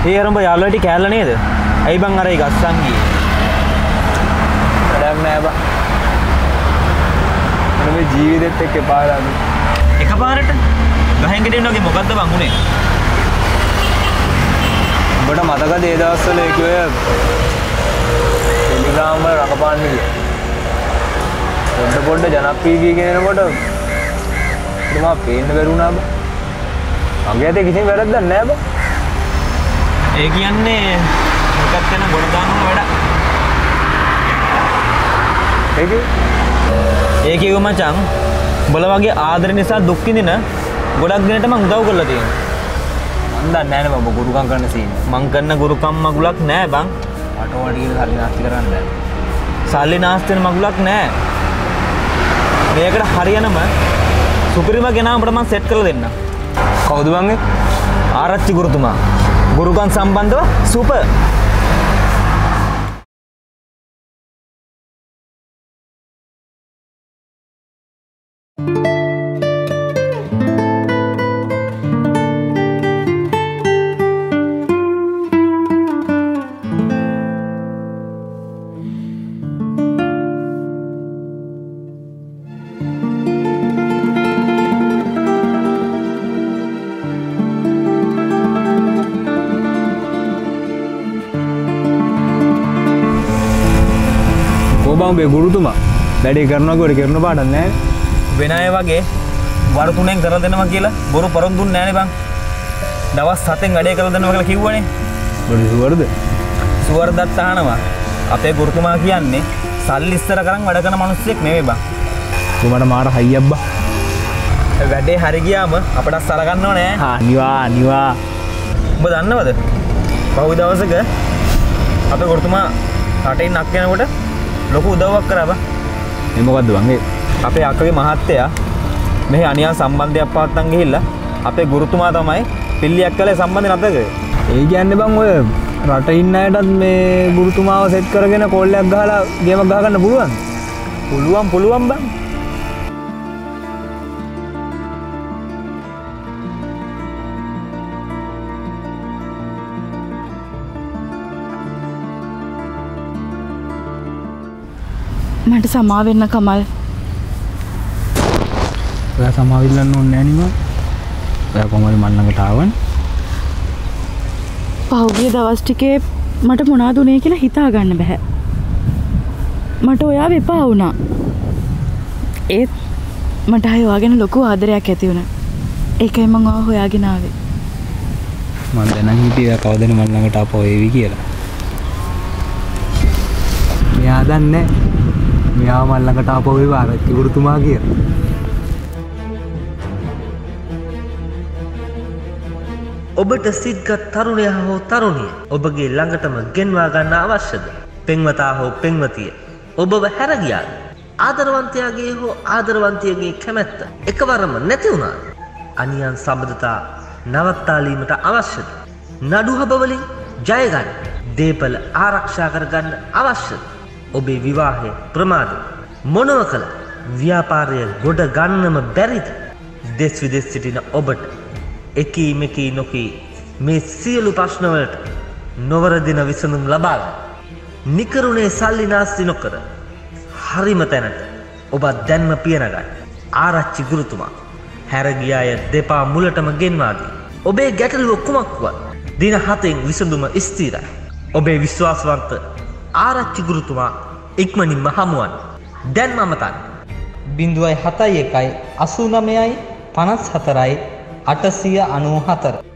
ඒ අරඹ යාළුවා ටික කෑල්ල නේද? ඇයි බං අර ඒ ගස්සන් ගියේ? වැඩක් නෑ බං. මම මේ ජීවිතෙත් එක්ක පාරාදි. එකපාරට ගහෙන් ගෙඩින්න වගේ මොකද්ද බං උනේ? උඹට මතකද ඒ දවස්වල ඒ කිව්වේ ටෙලිග්‍රෑම් වල රඟපාන්න කියලා. පොඩ ජනප්‍රිය කියන එනකොට මම පේන්න බැරුණා බං. මගේ අතේ කිසිම වැරද්දක් නෑ බං. ඒ කියන්නේ මොකක්ද යන ගොඩ දාන්න වැඩ. ඒ කිව්ව මචං උඹලා වගේ ආදර නිසා දුක් විඳින ගොඩක් දෙනට මං උදව් කරලා තියෙනවා. මං දන්නේ නැහැ නේ බං ගුරුකම් කරන සීන්. මං කරන ගුරුකම් මගුලක් නෑ බං. අටවල කියලා සල්ලි නාස්ති කරන්න බෑ. සල්ලි නාස්ති වෙන මගුලක් නෑ. මේකට හරියනම සුපිරිම කෙනා උඹට මං සෙට් කරලා දෙන්නම්. කවුද බං ඒ? ආරච්චි ගුරුතුමා. ගුරුකම් සම්බන්ධව සුපර්. ඔබේ ගුරුතුමා වැඩේ කරනවා කියලා කරන පාඩම් නැහැ. වෙන අය වගේ වර තුනෙන් කරලා දෙනවා කියලා බොරු පරම් දුන්නේ නැහනේ බං. දවස් 7න් වැඩේ කරලා දෙනවා කියලා කිව්වනේ. බොරු සුවර්ද? සුවර්දත් අහනවා. අපේ ගුරුතුමා කියන්නේ සල්ලි ඉස්සර කරන් වැඩ කරන මිනිස්සෙක් නෙවෙයි බං. උඹට මාර හයියක් බං. වැඩේ හරි ගියාම අපට සලකන්නව නෑ. නිවා. ඔබ දන්නවද? පහුගිය දවසක අපේ ගුරුතුමා රටේ නක් යනකොට ලොකු උදව්වක් කරා බං. මේ මොකද්ද බං ඒ? අපේ අක්කගේ මහත්තයා මෙහි අනියා සම්බන්ධයක් පවත්තන් ගිහිල්ලා අපේ ගුරුතුමා තමයි පිල්ලියක් කළේ සම්බන්ධය නැතක. ඒ කියන්නේ බං ඔය රට ඉන්න අයටත් මේ ගුරුතුමාව සෙට් කරගෙන කෝල්ලයක් ගහලා ගේමක් ගහ ගන්න පුළුවන්. පුළුවන් බං. මට සමා වෙන්න කමල්. ඔයා සමාවිල්ලන්න ඕනේ නෑ නේ මම. ඔයා කොහමද මන් ළඟට ආවන්නේ? පහුගිය දවස් ටිකේ මට මොනවද උනේ කියලා හිතා ගන්න බෑ. මට ඔයාව එපා වුණා. ඒත් මට ආයෙ ඔයා ගැන ලොකු ආදරයක් ඇති වුණා. ඒකයි මම ඔයා හොයාගෙන ආවේ. මම දැනන් හිටියේ කවදද මන් ළඟට ආපහු එවි කියලා. මෙයා දන්නේ මෙයා මල් ළඟට ආපහු එව ආරච්චි ගුරුතුමා කියලා. ඔබට සිත්ගත් තරුණයා හෝ තරුණිය ඔබගේ ළඟටම ගෙන්වා ගන්න අවශ්‍යද? පෙන්වතා හෝ පෙන්වතිය ඔබව හැර ගියාද? ආදරවන්තයාගේ හෝ ආදරවන්තියගේ කැමැත්ත එකවරම නැති වුණාද? අනියන් සම්බන්ධතා නවත්තාලීමට අවශ්‍යද? නඩු හබවලින් ජය ගන්න, දේපල ආරක්ෂා කරගන්න අවශ්‍යද? ඔබේ විවාහය ප්‍රමාද මොනව කළ ව්‍යාපාරය ගොඩ ගන්නම බැරිද? දෙස් විදෙස් සිටින ඔබට එකී මෙකී නොකී මේ සියලු ප්‍රශ්නවලට නොවරදින විසඳුම් ලබා ගන්න. නිකරුණේ සල්ලි නාස්ති නොකර හරිම තැනට ඔබ දැන්ම පියනගන්න. ආරච්චි ගුරුතුමා හැර ගිය අය දෙපා මුලටම ගෙන්වා දී. ඔබේ ගැටලුව කුමක්වත් දින 7න් විසඳුම ස්ථිරයි. ඔබේ විශ්වාසවන්ත ආරච්චි ගුරුතුමා ඉක්මනින්ම හමුවන්න. දැන් මම තන් 071 89යි 54යි 894